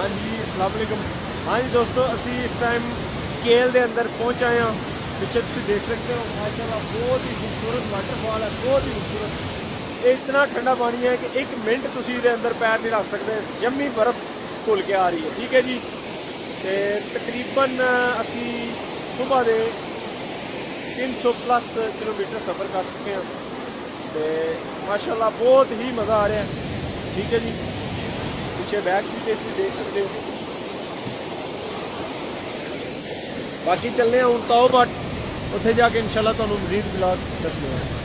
हाँ जी, अस्सलाम वालेकुम। हाँ जी दोस्तों, असी इस टाइम केल के अंदर पहुँच आए हैं। पीछे तुम देख सकते हो माशाल्लाह बहुत ही खूबसूरत वाटरफॉल है, बहुत ही खूबसूरत। इतना ठंडा पानी है कि एक मिनट तुम इसके अंदर पैर नहीं रख सकते, जमी बर्फ घुल के आ रही है। ठीक है जी, तो तकरीबन असी सुबह के 300+ किलोमीटर सफ़र कर चुके हैं। तो माशाल्लाह बहुत ही मज़ा आ रहा है। ठीक है जी, पीछे बैक भी देख सकते हो। बाकी चलने हूँ ताओ बट उत्थे जाके इंशाल्लाह तुहानू मज़ीद ब्लॉग दसने हैं।